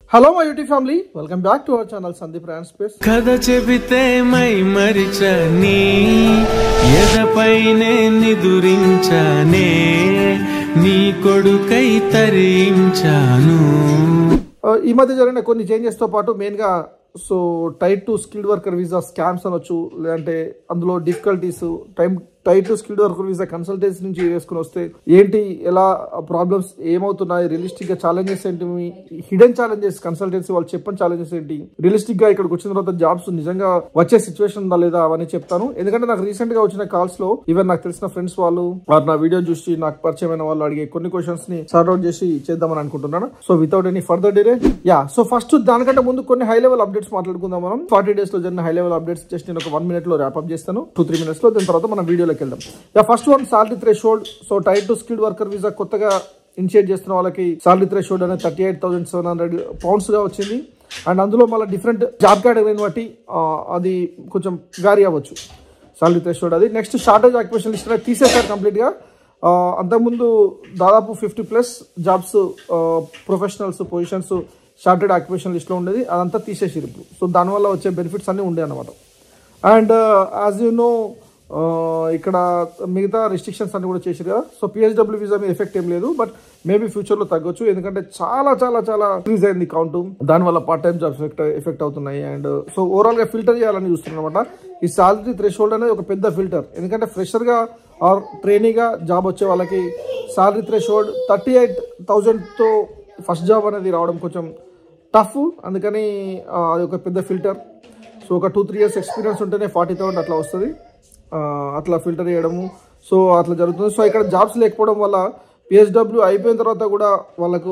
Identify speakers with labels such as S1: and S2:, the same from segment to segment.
S1: Hello my YouTube family, welcome back to our channel Sandeep Ryan Space.
S2: Kada chebite mai marichani edapaine nidurinchane nee kodukai tarinchanu.
S1: ఈ మధ్య జరిగిన కొన్ని changes తో పాటు main గా so tight to skilled worker visa scams అనొచ్చు, లేదంటే అందులో difficulties tier to skilled worker visa consultancy నుంచి వేసుకుని వస్తే ఏంటి, ఎలా ప్రాబ్లమ్స్ ఏమవుతున్నాయి, రియలిస్టిక్ గా ఛాలెంజెస్ ఏంటి, హిడెన్ ఛాలెంజెస్ కన్సల్టెన్సీ వాళ్ళు చెప్పని ఛాలెంజెస్ ఏంటి, రియలిస్టిక్ గా ఇక్కడికి వచ్చిన తర్వాత జాబ్స్ నిజంగా వచ్చే సిచ్యువేషన్ ఉందా లేదా అవన్నీ చెప్తాను. ఎందుకంటే నాకు రీసెంట్ గా వచ్చిన కాల్స్ లో ఈవెన్ నాకు తెలిసిన ఫ్రెండ్స్ వాళ్ళు నా వీడియో చూసి నాకు పరిచయమైన వాళ్ళు అడిగే కొన్ని క్వశ్చన్స్ ని సార్ట్ అవుట్ చేసి చేద్దామని అనుకుంటున్నాను. So without any further delay so first దానికంటే ముందు కొన్ని హై లెవెల్ అప్డేట్స్ మాట్లాడుకుందాం. మనం 40 days లో జరిగిన హై లెవెల్ అప్డేట్స్ జస్ట్ నేను ఒక 1 minute లో ర్యాప్ అప్ చేస్తాను, 2-3 minutes లో. దాని తర్వాత మనం వీడియోలోకి వెళ్దాం. First one salary threshold. So tight to skilled worker visa కొత్తగా ఇనిషియేట్ చేస్తున్న వాళ్ళకి సాలరీ థ్రెషోల్డ్ అనేది 38,700 pounds గా వచ్చింది. అండ్ అందులో మళ్ళీ డిఫరెంట్ జాబ్ కేటగిరీని బట్టి అది కొంచెం వ్యారీ అవ్వచ్చు సాలరీ థ్రెషోల్డ్ అది. నెక్స్ట్ షార్టేజ్ ఆక్యుపేషన్ లిస్ట్ అనేది తీసేశారు కంప్లీట్ గా. అంతకుముందు దాదాపు 50+ jobs professionals positions shortage occupation లిస్ట్లో ఉండేది, అదంతా తీసేసారు ఇప్పుడు. సో దానివల్ల వచ్చే బెనిఫిట్స్ అన్నీ ఉండే అనమాట. అండ్ యాజ్ యూ నో ఇక్కడ మిగతా రిస్ట్రిక్షన్స్ అన్ని కూడా చేశారు కదా. సో PSW వీసా మీద ఎఫెక్ట్ ఏం లేదు, బట్ మేబీ ఫ్యూచర్లో తగ్గొచ్చు, ఎందుకంటే చాలా చాలా చాలా ఇంక్రీజ్ అయింది కౌంట్. దానివల్ల పార్ట్ టైం జాబ్స్ ఎఫెక్ట్ అవుతున్నాయి. అండ్ సో ఓవరాల్గా ఫిల్టర్ చేయాలని చూస్తున్నాం అనమాట. ఈ సాలరీ థ్రెషోల్డ్ అనేది ఒక పెద్ద ఫిల్టర్, ఎందుకంటే ఫ్రెషర్గా ఆర్ ట్రైనీగా జాబ్ వచ్చే వాళ్ళకి సాలరీ థ్రెషోల్డ్ 38,000తో ఫస్ట్ జాబ్ అనేది రావడం కొంచెం టఫ్, అందుకని అది ఒక పెద్ద ఫిల్టర్. సో ఒక 2-3 years ఎక్స్పీరియన్స్ ఉంటేనే 40,000 అట్లా వస్తుంది, అట్లా ఫిల్టర్ చేయడము. సో అట్లా జరుగుతుంది. సో ఇక్కడ జాబ్స్ లేకపోవడం వల్ల PSW అయిపోయిన తర్వాత కూడా వాళ్ళకు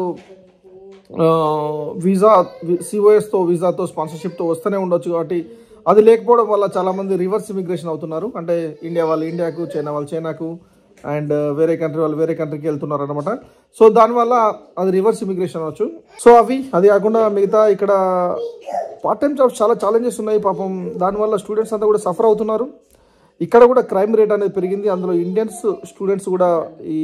S1: వీసా COSతో వీసాతో స్పాన్సర్షిప్తో వస్తూనే ఉండొచ్చు. కాబట్టి అది లేకపోవడం వల్ల చాలామంది రివర్స్ ఇమిగ్రేషన్ అవుతున్నారు. అంటే ఇండియా వాళ్ళు ఇండియాకు, చైనా వాళ్ళు చైనాకు, అండ్ వేరే కంట్రీ వాళ్ళు వేరే కంట్రీకి వెళ్తున్నారు అనమాట. సో దానివల్ల అది రివర్స్ ఇమిగ్రేషన్ అవ్వచ్చు. సో అది కాకుండా మిగతా ఇక్కడ పార్ట్ టైం జాబ్స్ చాలా ఛాలెంజెస్ ఉన్నాయి పాపం. దానివల్ల స్టూడెంట్స్ అంతా కూడా సఫర్ అవుతున్నారు. ఇక్కడ కూడా క్రైమ్ రేట్ అనేది పెరిగింది. అందులో ఇండియన్స్ స్టూడెంట్స్ కూడా ఈ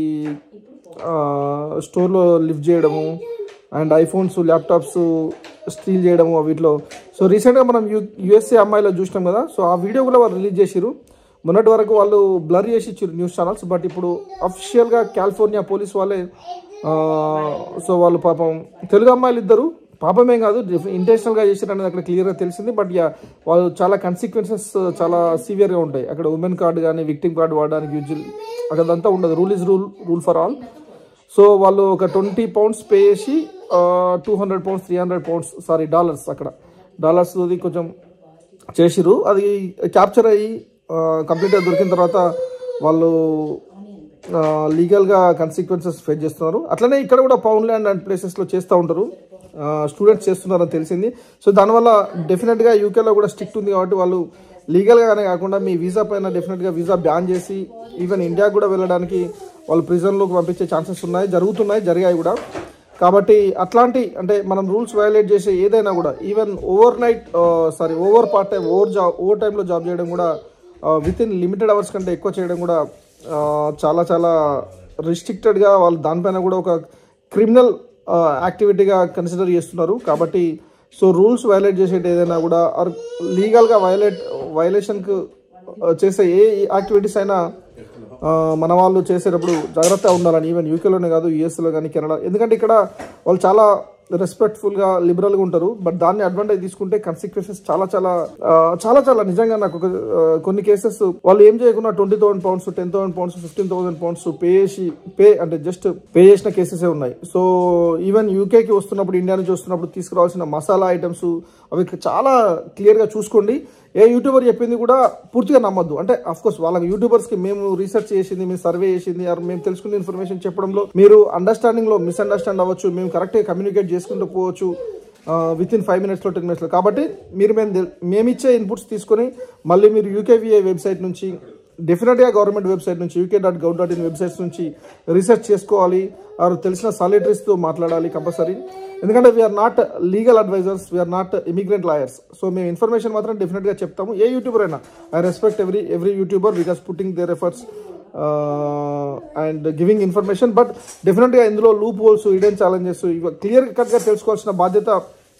S1: స్టోర్లో లిఫ్ట్ చేయడము అండ్ ఐఫోన్స్ ల్యాప్టాప్స్ స్టీల్ చేయడము వీటిలో. సో రీసెంట్గా మనం USA అమ్మాయిలో చూసినాం కదా. సో ఆ వీడియో కూడా వాళ్ళు రిలీజ్ చేసిరు. మొన్నటి వరకు వాళ్ళు బ్లర్ చేసి ఇచ్చారు న్యూస్ ఛానల్స్, బట్ ఇప్పుడు అఫీషియల్గా కాలిఫోర్నియా పోలీస్ వాళ్ళే సో వాళ్ళు పాపం తెలుగు అమ్మాయిలు ఇద్దరు, పాపమేం కాదు ఇంటెన్షనల్గా చేశారు అనేది అక్కడ క్లియర్గా తెలిసింది. బట్ వాళ్ళు చాలా కన్సిక్వెన్సెస్ చాలా సివియర్గా ఉంటాయి అక్కడ. ఉమెన్ కార్డు కానీ విక్టిమ్ కార్డు వాడడానికి యూజువల్ అక్కడంతా ఉండదు, rule is rule for all. So వాళ్ళు ఒక 20 pounds పే చేసి 200 pounds 300 pounds డాలర్స్, అక్కడ డాలర్స్ కొంచెం చేసిరు. అది క్యాప్చర్ అయ్యి కంప్లీట్గా దొరికిన తర్వాత వాళ్ళు లీగల్గా కన్సిక్వెన్సెస్ ఫేస్ చేస్తున్నారు. అట్లనే ఇక్కడ కూడా పౌండ్లాండ్ అండ్ ప్లేసెస్లో చేస్తూ ఉంటారు, స్టూడెంట్స్ చేస్తున్నారని తెలిసింది. సో దానివల్ల డెఫినెట్గా యూకేలో కూడా స్ట్రిక్ట్ ఉంది కాబట్టి వాళ్ళు లీగల్గానే కాకుండా మీ వీసా పైన డెఫినెట్గా వీసా బ్యాన్ చేసి ఈవెన్ ఇండియాకు కూడా వెళ్ళడానికి వాళ్ళు ప్రిజన్లోకి పంపించే ఛాన్సెస్ ఉన్నాయి, జరిగాయి కూడా. కాబట్టి అట్లాంటి అంటే మనం రూల్స్ వయలేట్ చేసే ఏదైనా కూడా even over part time over టైంలో జాబ్ చేయడం కూడా విత్ ఇన్ లిమిటెడ్ అవర్స్ కంటే ఎక్కువ చేయడం కూడా చాలా చాలా రిస్ట్రిక్టెడ్గా వాళ్ళు దానిపైన కూడా ఒక క్రిమినల్ యాక్టివిటీగా కన్సిడర్ చేస్తున్నారు. కాబట్టి సో రూల్స్ వయలేట్ చేసేది ఏదైనా కూడా ఆర్ లీగల్గా వయలేషన్కు చేసే ఏ యాక్టివిటీస్ అయినా మన వాళ్ళు చేసేటప్పుడు జాగ్రత్తగా ఉండాలని, ఈవెన్ యూకేలోనే కాదు యూఎస్లో కానీ కెనడా. ఎందుకంటే ఇక్కడ వాళ్ళు చాలా రెస్పెక్ట్ఫుల్గా లిబరల్గా ఉంటారు, బట్ దాన్ని అడ్వాంటేజ్ తీసుకుంటే కన్సిక్వెన్సెస్ చాలా చాలా చాలా చాలా నిజంగా నాకు కొన్ని కేసెస్ వాళ్ళు ఏం చేయకుండా 20,000 pounds 10,000 pounds 15,000 pounds just pay చేసిన కేసెసే ఉన్నాయి. సో ఈవెన్ యూకేకి వస్తున్నప్పుడు, ఇండియా నుంచి వస్తున్నప్పుడు తీసుకురావాల్సిన మసాలా ఐటమ్స్ అవి చాలా క్లియర్గా చూసుకోండి. ఏ యూట్యూబర్ చెప్పింది కూడా పూర్తిగా నమ్మద్దు. అంటే అఫ్కోర్స్ వాళ్ళకి యూట్యూబర్స్కి మేము రీసెర్చ్ చేసింది, మేము సర్వే చేసింది, మేము తెలుసుకున్న ఇన్ఫర్మేషన్ చెప్పడంలో మీరు అండర్స్టాండింగ్లో మిస్అండర్స్టాండ్ అవ్వచ్చు, మేము కరెక్ట్గా కమ్యూనికేట్ చేసుకుంటూ పోవచ్చు విత్ ఇన్ 5 minutes 10 minutes. కాబట్టి మేమిచ్చే ఇన్పుట్స్ తీసుకొని మళ్ళీ మీరు UKVA వెబ్సైట్ నుంచి డెఫినెట్గా గవర్నమెంట్ వెబ్సైట్ నుంచి UK.gov.in వెబ్సైట్స్ నుంచి రీసెర్చ్ చేసుకోవాలి, వారు తెలిసిన సాలిటరీస్తో మాట్లాడాలి కంపల్సరీ. ఎందుకంటే we're not legal advisers, we're not immigrant lawyers. So మేము ఇన్ఫర్మేషన్ మాత్రం డెఫినెట్గా చెప్తాము. ఏ యూట్యూబర్ అయినా I respect every YouTuber because putting their efforts and giving information. But డెఫినెట్గా ఇందులో loopholes, hidden challenges clear కట్గా తెలుసుకోవాల్సిన బాధ్యత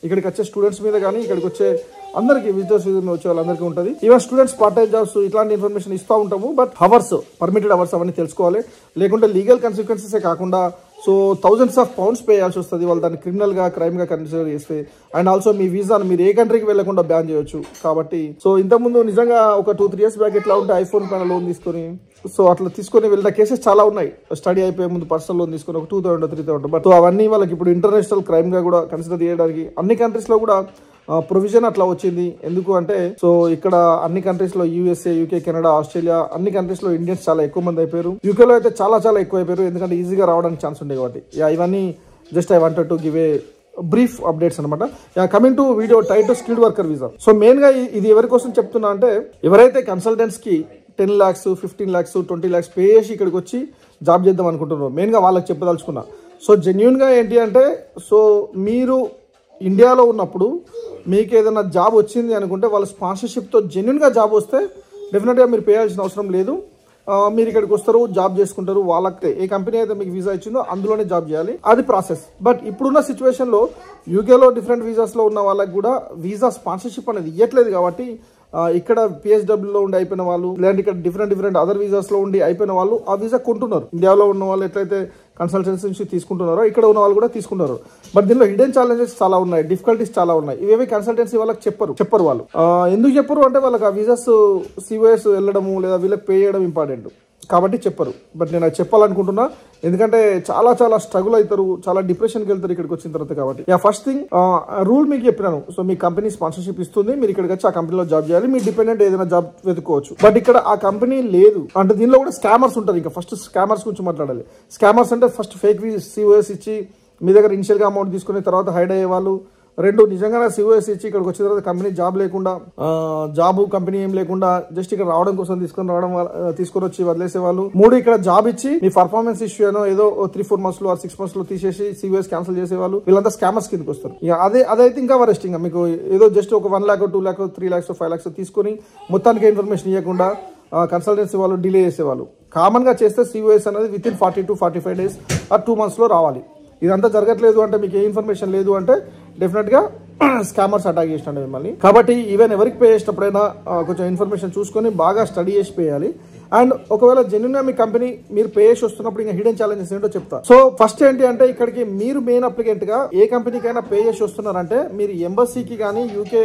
S1: ఇక్కడికి వచ్చే స్టూడెంట్స్ మీద కానీ ఇక్కడికి వచ్చే అందరికి విజిటర్స్ వచ్చే వాళ్ళందరికీ ఉంటుంది. Even students part time jobs ఇట్లాంటి ఇన్ఫర్మేషన్ ఇస్తూ ఉంటాము. బట్ అవర్స్, పర్మిటెడ్ అవర్స్ అవన్నీ తెలుసుకోవాలి. లేకుంటే లీగల్ కన్సిక్వెన్సెసే కాకుండా so thousands of pounds pay చేయాల్సి వస్తుంది వాళ్ళు దాన్ని క్రిమినల్గా, క్రైమ్గా కన్సిడర్ చేస్తే. అండ్ ఆల్సో మీ వీసాను మీరు ఏ కంట్రీకి వెళ్లకుండా బ్యాన్ చేయొచ్చు. కాబట్టి సో ఇంతకుముందు నిజంగా ఒక 2-3 years బ్యాక్ ఎట్లా ఉంటే ఐఫోన్ పైన లోన్ తీసుకొని సో అట్లా తీసుకొని వెళ్ళిన కేసెస్ చాలా ఉన్నాయి. స్టడీ అయిపోయే ముందు పర్సనల్ లోన్ తీసుకొని ఒక 2,000-3,000. బట్ అవన్నీ వాళ్ళకి ఇప్పుడు ఇంటర్నేషనల్ క్రైమ్గా కూడా కన్సిడర్ చేయడానికి అన్ని కంట్రీస్లో కూడా ప్రొవిజన్ అట్లా వచ్చింది. ఎందుకు అంటే సో ఇక్కడ అన్ని కంట్రీస్లో USA, UK, కెనడా, ఆస్ట్రేలియా అన్ని కంట్రీస్లో ఇండియన్స్ చాలా ఎక్కువ మంది అయిపోయారు. యూకేలో అయితే చాలా ఎక్కువ అయిపోయారు. ఎందుకంటే ఈజీగా రావడానికి ఛాన్స్ ఉంది కాబట్టి. ఇవన్నీ just I wanted to give a brief updates అనమాట. Coming to video tied to skilled worker visa. So main గా ఇది ఎవరి కోసం చెప్తున్నా అంటే ఎవరైతే కన్సల్టెంట్స్ కి 10 lakhs, 15 lakhs, 20 lakhs పే చేసి ఇక్కడికి వచ్చి జాబ్ చేద్దాం అనుకుంటున్నారు, మెయిన్ గా వాళ్ళకి చెప్పదలుచుకున్నా. సో జెన్యున్ గా ఏంటి అంటే సో మీరు ఇండియాలో ఉన్నప్పుడు మీకు ఏదైనా జాబ్ వచ్చింది అనుకుంటే వాళ్ళ స్పాన్సర్షిప్తో జెన్యున్గా జాబ్ వస్తే డెఫినెట్గా మీరు పే చేయాల్సిన అవసరం లేదు. మీరు ఇక్కడికి వస్తారు, జాబ్ చేసుకుంటారు. వాళ్ళకి ఏ కంపెనీ అయితే మీకు వీసా ఇచ్చిందో అందులోనే జాబ్ చేయాలి, అది ప్రాసెస్. బట్ ఇప్పుడున్న సిచ్యువేషన్లో యూకేలో డిఫరెంట్ వీసాస్లో ఉన్న వాళ్ళకి కూడా వీసా స్పాన్సర్షిప్ అనేది ఇవ్వట్లేదు. కాబట్టి ఇక్కడ PSWలో ఉండి అయిపోయిన వాళ్ళు, లేదంటే ఇక్కడ డిఫరెంట్ అదర్ వీసాస్లో ఉండి అయిపోయిన వాళ్ళు ఆ వీసా కొంటున్నారు. ఇండియాలో ఉన్న వాళ్ళు ఎట్లయితే కన్సల్టెన్సీ నుంచి తీసుకుంటున్నారో ఇక్కడ ఉన్న వాళ్ళు కూడా తీసుకుంటారు. బట్ దీనిలో హిడెన్ ఛాలెంజెస్ చాలా ఉన్నాయి, డిఫికల్టీస్ చాలా ఉన్నాయి. ఇవేవి కన్సల్టెన్సీ వాళ్ళకి చెప్పరు వాళ్ళు. ఎందుకు చెప్పరు అంటే వాళ్ళకి ఆ వీసాస్ COS వెళ్ళడము లేదా వీళ్ళకి పే చేయడం ఇంపార్టెంట్ కాబట్టి చెప్పరు. బట్ నేను అది చెప్పాలనుకుంటున్నా, ఎందుకంటే చాలా స్ట్రగుల్ అవుతారు, చాలా డిప్రెషన్కి వెళ్తారు ఇక్కడికి వచ్చిన తర్వాత. కాబట్టి ఫస్ట్ థింగ్ రూల్ మీకు చెప్పినాను. సో మీ కంపెనీ స్పాన్సర్షిప్ ఇస్తుంది, మీరు ఇక్కడికి వచ్చి ఆ కంపెనీలో జాబ్ చేయాలి, మీ డిపెండెంట్ ఏదైనా జాబ్ వెతుక్కోవచ్చు. బట్ ఇక్కడ ఆ కంపెనీ లేదు అంటే దీనిలో కూడా స్కామర్స్ ఉంటారు. ఇంకా ఫస్ట్ స్కామర్స్ గురించి మాట్లాడాలి. స్కామర్స్ అంటే ఫస్ట్ ఫేక్ COS ఇచ్చి మీ దగ్గర ఇనిషియల్గా అమౌంట్ తీసుకుని తర్వాత హైడ్ అయ్యే వాళ్ళు. 2 నిజంగానే COS ఇచ్చి ఇక్కడికి వచ్చిన తర్వాత కంపెనీ జాబ్ లేకుండా, జాబ్ కంపెనీ ఏం లేకుండా జస్ట్ ఇక్కడ రావడం కోసం తీసుకొని వచ్చి వదిలేసే వాళ్ళు. 3 ఇక్కడ జాబ్ ఇచ్చి మీ పర్ఫార్మెన్స్ ఇష్యూ ఏదో 3-4 months లో 6 months లో తీసేసి COS క్యాన్సిల్ చేసేవాళ్ళు. వీళ్ళంతా స్కామర్స్ కిందకి వస్తారు. అదైతే ఇంకా వరెస్ట్. ఇంకా మీకు ఏదో జస్ట్ ఒక 1 lakh, 2 lakh, 3 lakhs, 5 lakhs తీసుకొని మొత్తానికి ఇన్ఫర్మేషన్ ఇవ్వకుండా కన్సల్టెన్సీ వాళ్ళు డిలే చేసేవాళ్ళు. కామన్ గా చేస్తే COS అనేది within 40 to 45 days or 2 months లో రావాలి. ఇదంతా జరగట్లేదు అంటే మీకు ఏ ఇన్ఫర్మేషన్ లేదు అంటే డెఫినెట్గా స్కామర్స్ అటాక్ చేసినాడు మిమ్మల్ని. కాబట్టి ఈవెన్ ఎవరికి పే చేసేటప్పుడైనా కొంచెం ఇన్ఫర్మేషన్ చూసుకొని బాగా స్టడీ చేసి పే చేయాలి. అండ్ ఒకవేళ జెన్యున్ గా మీ కంపెనీ మీరు పే చేసి వస్తున్నప్పుడు ఇంకా హిడెన్ ఛాలెంజెస్ ఏంటో చెప్తా. సో ఫస్ట్ ఏంటి అంటే ఇక్కడికి మీరు మెయిన్ అప్లికెంట్ గా ఏ కంపెనీకైనా పే చేసి వస్తున్నారంటే మీరు ఎంబసీకి కానీ UK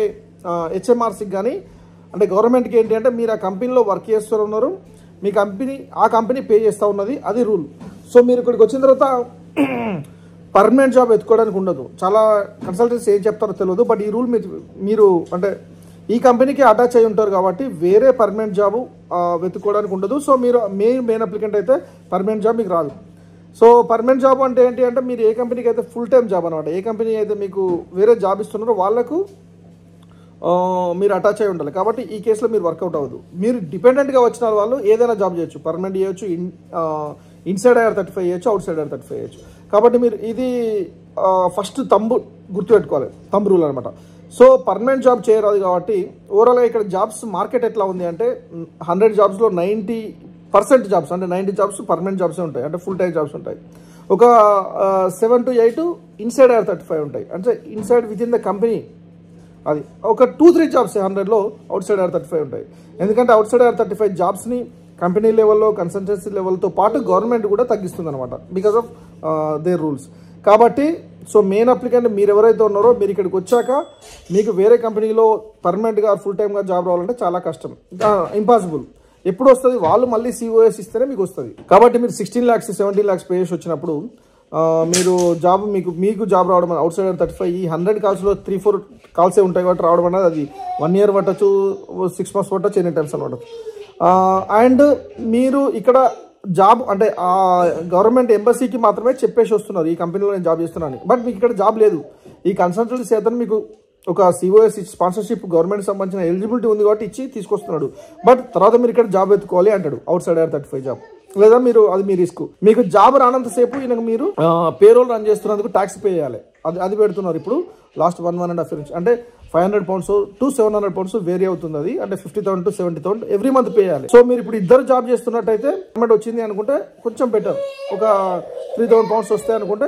S1: HMRCకి కానీ అంటే గవర్నమెంట్కి ఏంటి అంటే మీరు ఆ కంపెనీలో వర్క్ చేస్తూ ఉన్నారు, మీ కంపెనీ ఆ కంపెనీ పే చేస్తూ ఉన్నది, అది రూల్. సో మీరు ఇక్కడికి వచ్చిన తర్వాత పర్మనెంట్ జాబ్ ఎత్తుకోవడానికి ఉండదు. చాలా కన్సల్టెన్సీ ఏం చెప్తారో తెలియదు. బట్ ఈ రూల్ మీరు అంటే ఈ కంపెనీకి అటాచ్ అయి ఉంటారు కాబట్టి వేరే పర్మనెంట్ జాబ్ వెతుక్కోవడానికి ఉండదు. సో మీరు మెయిన్ అప్లికెంట్ అయితే పర్మనెంట్ జాబ్ మీకు రాదు. సో పర్మనెంట్ జాబ్ అంటే ఏంటి అంటే మీరు ఏ కంపెనీకి అయితే ఫుల్ టైం జాబ్ అనమాట, ఏ కంపెనీ అయితే మీకు వేరే జాబ్ ఇస్తున్నారో వాళ్ళకు మీరు అటాచ్ అయి ఉండాలి. కాబట్టి ఈ కేసులో మీరు వర్కౌట్ అవ్వదు. మీరు డిపెండెంట్గా వచ్చిన వాళ్ళు ఏదైనా జాబ్ చేయొచ్చు, పర్మనెంట్ చేయొచ్చు, ఇన్సైడ్ IR35 చేయొచ్చు, అవుట్ సైడ్ IR35 చేయొచ్చు. కాబట్టి మీరు ఇది ఫస్ట్ గుర్తుపెట్టుకోవాలి, తంబు రూల్ అనమాట. సో పర్మనెంట్ జాబ్ చేయరాదు కాబట్టి ఓవరాల్గా ఇక్కడ జాబ్స్ మార్కెట్ ఎట్లా ఉంది అంటే 100 jobsలో 90% జాబ్స్ అంటే 90 jobs పర్మనెంట్ జాబ్సే ఉంటాయి, అంటే ఫుల్ టైం జాబ్స్ ఉంటాయి. ఒక 7 to 8 ఇన్సైడ్ IR35 ఉంటాయి, అంటే inside within the company. అది ఒక 2-3 jobs 100లో అవుట్ సైడ్ IR35 ఉంటాయి. ఎందుకంటే అవుట్ సైడ్ IR35 జాబ్స్ని కంపెనీ లెవెల్లో, కన్సల్టెన్సీ లెవెల్తో పాటు గవర్నమెంట్ కూడా తగ్గిస్తుంది అనమాట, బికాస్ ఆఫ్ దేర్ రూల్స్. కాబట్టి సో మెయిన్ అప్లికెంట్ మీరు ఎవరైతే ఉన్నారో మీరు ఇక్కడికి వచ్చాక మీకు వేరే కంపెనీలో పర్మనెంట్గా ఫుల్ టైమ్గా జాబ్ రావాలంటే చాలా కష్టం, ఇంపాసిబుల్. ఎప్పుడు వస్తుంది? వాళ్ళు మళ్ళీ COS ఇస్తేనే మీకు వస్తుంది. కాబట్టి మీరు 16 lakhs 17 lakhs పే చేసి వచ్చినప్పుడు మీరు జాబ్ మీకు జాబ్ రావడం అవుట్ సైడ్ IR35 ఈ 100 calsలో 3-4 calsే ఉంటాయి కాబట్టి రావడం అనేది అది 1 year పట్టచ్చు, 6 months పట్టచ్చు, ఎనీ టైమ్స్ అనమాట. అండ్ మీరు ఇక్కడ జాబ్ అంటే ఆ గవర్నమెంట్ ఎంబసీకి మాత్రమే చెప్పేసి వస్తున్నారు ఈ కంపెనీలో నేను జాబ్ చేస్తున్నాను. బట్ మీకు ఇక్కడ జాబ్ లేదు. ఈ కన్సల్టెన్సీ అతను మీకు ఒక COS స్పాన్సర్షిప్ గవర్నమెంట్ సంబంధించిన ఎలిజిబిలిటీ ఉంది కాబట్టి ఇచ్చి తీసుకొస్తున్నాడు. బట్ తర్వాత మీరు ఇక్కడ జాబ్ ఎత్తుకోవాలి అంటాడు, అవుట్ సైడ్ IR35 జాబ్. లేదా మీరు అది మీ రిస్క్. మీకు జాబ్ రానంతసేపు ఈయనకు మీరు పేరోల్ రన్ చేస్తున్నందుకు ట్యాక్స్ పే చేయాలి. అది పెడుతున్నారు ఇప్పుడు లాస్ట్ 1.5 years నుంచి. అంటే £500 to £700 వేరీ అవుతుంది. అది అంటే 50,000 to 70,000 ఎవ్రీ మంత్ పే చేయాలి. సో మీరు ఇప్పుడు ఇద్దరు జాబ్ చేస్తున్నట్టయితే పేమెంట్ వచ్చింది అనుకుంటే కొంచెం బెటర్, ఒక £3,000 వస్తాయి అనుకుంటే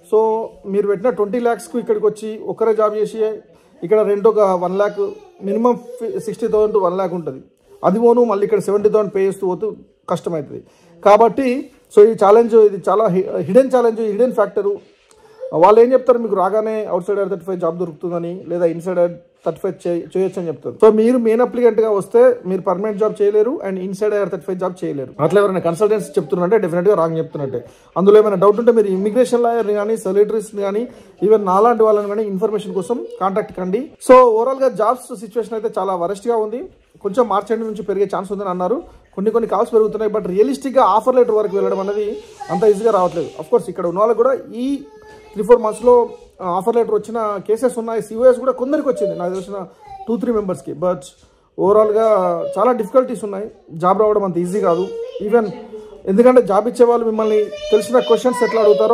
S1: సో మీరు పెట్టిన 20 lakhsకు ఇక్కడికి వచ్చి ఒకరే జాబ్ చేసి ఇక్కడ రెంట్ ఒక 1 lakh మినిమం 60,000 to 1 lakh ఉంటుంది. అది పోను మళ్ళీ ఇక్కడ 70,000 పే చేస్తూ పోతూ కష్టమవుతుంది. కాబట్టి సో ఈ ఛాలెంజ్ ఇది చాలా హిడెన్ ఛాలెంజ్, హిడెన్ ఫ్యాక్టరు. వాళ్ళు ఏం చెప్తారు, మీకు రాగానే అవుట్ సైడ్ IR35 జాబ్ దొరుకుతుందని లేదా ఇన్సైడ్ IR35 చేయొచ్చు అని చెప్తారు. సో మీరు మెయిన్ అప్లికెంట్గా వస్తే మీరు పర్మనెంట్ జాబ్ చేయలేరు అండ్ ఇన్సైడ్ IR35 జాబ్ చేయలేరు. అట్లా ఎవరైనా కన్సల్టెన్స్ చెప్తున్నారంటే డెఫినెట్గా రాంగ్ చెప్తున్నట్టే. అందులో ఏమైనా డౌట్ ఉంటే మీరు ఇమిగ్రేషన్ లాయర్ని కానీ సెక్రటరీస్ని కానీ ఈవెన్ నాలాంటి వాళ్ళని కానీ ఇన్ఫర్మేషన్ కోసం కాంటాక్ట్ కండి. సో ఓవరాల్గా జాబ్స్ సిచ్యువేషన్ అయితే చాలా వరస్ట్గా ఉంది. కొంచెం మార్చ్ ఎండ్ నుంచి పెరిగే ఛాన్స్ ఉందని అన్నారు. కొన్ని కాల్స్ పెరుగుతున్నాయి. బట్ రియలిస్టిక్గా ఆఫర్ లెటర్ వరకు వెళ్ళడం అనేది అంత ఈజీగా రావట్లేదు. అఫ్కోర్స్ ఇక్కడ ఉన్న వాళ్ళకి కూడా ఈ 3-4 monthsలో ఆఫర్ లెటర్ వచ్చిన కేసెస్ ఉన్నాయి. COS కూడా కొందరికి వచ్చింది, నాకు తెలిసిన 2-3 మెంబర్స్కి. బట్ ఓవరాల్గా చాలా డిఫికల్టీస్ ఉన్నాయి. జాబ్ రావడం అంత ఈజీ కాదు. ఈవెన్ ఎందుకంటే జాబ్ ఇచ్చే వాళ్ళు మిమ్మల్ని తెలిసిన క్వశ్చన్స్ ఎట్లా అడుగుతారో,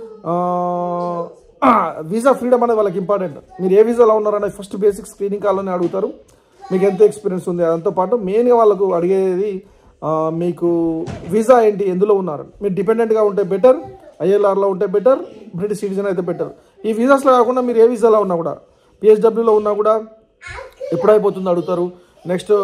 S1: వీసా ఫ్రీడమ్ అనేది వాళ్ళకి ఇంపార్టెంట్. మీరు ఏ వీసాలో ఉన్నారనేది ఫస్ట్ బేసిక్ స్క్రీనింగ్ కాల్లోనే అడుగుతారు. మీకు ఎంత ఎక్స్పీరియన్స్ ఉంది, అదంతో పాటు మెయిన్గా వాళ్ళకు అడిగేది మీకు వీసా ఏంటి, ఎందులో ఉన్నారు. మీరు డిపెండెంట్గా ఉంటే బెటర్, ILRలో ఉంటే బెటర్, బ్రిటిష్ సిటిజన్ అయితే బెటర్. ఈ వీసాస్లో కాకుండా మీరు ఏ వీసాలో ఉన్నా కూడా, PSWలో ఉన్నా కూడా ఎప్పుడైపోతుంది అడుగుతారు. నెక్స్ట్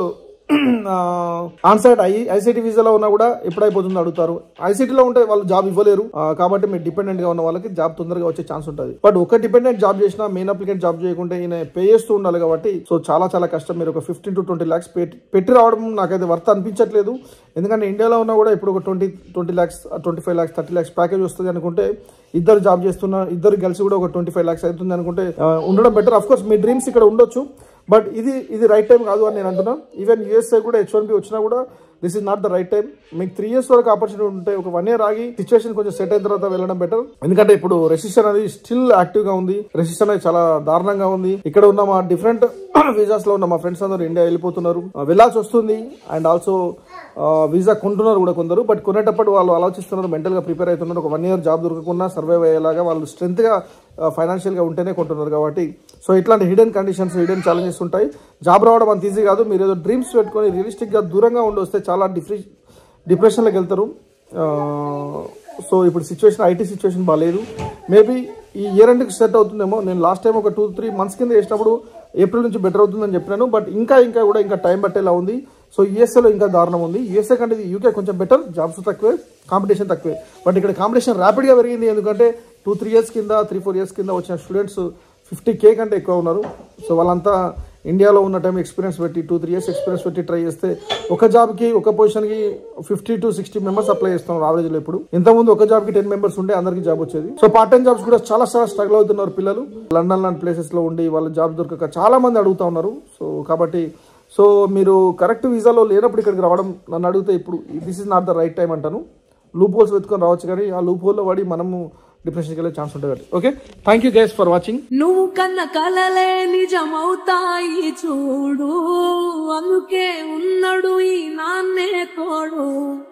S1: ఆన్సైట్ ICT వీసాలో ఉన్నా కూడా ఎప్పుడైపోతుంది అడుగుతారు. ICTలో ఉంటే వాళ్ళు జాబ్ ఇవ్వలేరు. కాబట్టి మీరు డిపెండెంట్గా ఉన్న వాళ్ళకి జాబ్ తొందరగా వచ్చే ఛాన్స్ ఉంటుంది. బట్ ఒక డిపెండెంట్ జాబ్ చేసినా మెయిన్ అప్లికెంట్ జాబ్ చేయకుంటే ఈయన పే చేస్తూ ఉండాలి. కాబట్టి సో చాలా కష్టం. మీరు ఒక 15 to 20 lakhs పెట్టి రావడం నాకైతే వర్త్ అనిపించట్లేదు. ఎందుకంటే ఇండియాలో ఉన్నా కూడా ఇప్పుడు ఒక 20 lakhs, 25 lakhs, 30 lakhs ప్యాకేజ్ వస్తుంది అనుకుంటే, ఇద్దరు జాబ్ చేస్తున్న ఇద్దరు కలిసి కూడా ఒక 25 lakhs అవుతుంది అనుకుంటే ఉండడం బెటర్. అఫ్కోర్స్ మీ డ్రీమ్స్ ఇక్కడ ఉండొచ్చు, బట్ ఇది రైట్ టైం కాదు అని నేను అంటున్నా. ఈవెన్ USA కూడా H1B వచ్చినా కూడా this is not the right time. మీకు 3 years వరకు ఆపర్చునిటీ ఉంటే ఒక 1 year ఆగి సిచ్యువేషన్ కొంచెం సెట్ అయిన తర్వాత వెళ్ళడం బెటర్. ఎందుకంటే ఇప్పుడు రెసిషన్ అనేది స్టిల్ యాక్టివ్ గా ఉంది. రెసిషన్ అనేది చాలా దారుణంగా ఉంది. ఇక్కడ ఉన్న మా డిఫరెంట్ వీసాస్ లో ఉన్న మా ఫ్రెండ్స్ అందరూ ఇండియా వెళ్ళిపోతున్నారు, వెళ్ళాల్సి వస్తుంది. అండ్ ఆల్సో వీసా కొంటున్నారు కూడా కొందరు. బట్ కొనేటప్పుడు వాళ్ళు ఆలోచిస్తున్నారు, మెంటల్ గా ప్రిపేర్ అవుతున్నారు. ఒక 1 year జాబ్ దొరకకుండా సర్వైవ్ అయ్యేలాగా వాళ్ళు స్ట్రెంత్ గా ఫైనాన్షియల్ గా ఉంటేనే కొంటున్నారు. కాబట్టి సో ఇట్లాంటి హిడెన్ కండిషన్స్, హిడెన్ ఛాలెంజెస్ ఉంటాయి. జాబ్ రావడం అంత ఈజీ కాదు. మీరు ఏదో డ్రీమ్స్ పెట్టుకొని రియలిస్టిక్ గా దూరంగా ఉండి వస్తే చాలా డిప్రెషన్లోకి వెళ్తారు. సో ఇప్పుడు సిచ్యువేషన్, IT సిచ్యువేషన్ బాగాలేదు. మేబీ ఈ ఇయర్ ఎండ్కి సెట్ అవుతుందేమో. నేను లాస్ట్ టైం ఒక 2-3 months కింద వేసినప్పుడు ఏప్రిల్ నుంచి బెటర్ అవుతుందని చెప్పినాను. బట్ ఇంకా టైం పట్టేలా ఉంది. సో USAలో ఇంకా దారుణం ఉంది. USA కంటే UK కొంచెం బెటర్, జాబ్స్ తక్కువే, కాంపిటీషన్ తక్కువే. బట్ ఇక్కడ కాంపిటీషన్ ర్యాపిడ్గా పెరిగింది. ఎందుకంటే 2-3 years కింద, 3-4 years కింద వచ్చిన స్టూడెంట్స్ 50K కంటే ఎక్కువ ఉన్నారు. సో వాళ్ళంతా ఇండియాలో ఉన్న టైం ఎక్స్పీరియన్స్ పెట్టి 2-3 years ఎక్స్పీరియన్స్ పెట్టి ట్రై చేస్తే ఒక జాబ్కి, ఒక పొజిషన్కి 50 to 60 members అప్లై చేస్తున్నారు యావరేజ్లో. ఇప్పుడు ఇంతకుముందు ఒక జాబ్కి 10 members ఉంటే అందరికీ జాబ్ వచ్చేది. సో పార్ట్ టైం జాబ్స్ కూడా చాలా స్ట్రగుల్ అవుతున్నారు పిల్లలు. లండన్ లాంటి ప్లేసెస్లో ఉండి వాళ్ళ జాబ్ దొరకక చాలా మంది అడుగుతూ ఉన్నారు. సో కాబట్టి మీరు కరెక్ట్ వీసాలో లేనప్పుడు ఇక్కడికి రావడం, నన్ను అడిగితే ఇప్పుడు this is not the right time అంటాను. లూప్ హోల్స్ వెతుకొని రావచ్చు, కానీ ఆ లూప్ హోల్లో పడి మనము డిప్రెషన్కి వెళ్ళే ఛాన్స్ ఉంటుంది. Okay, thank you guys for watching.
S3: నువ్వు కన్న కలలే నిజమవుతాయి చూడు, అందుకే ఉన్నాడు ఈ నాన్నే తోడు.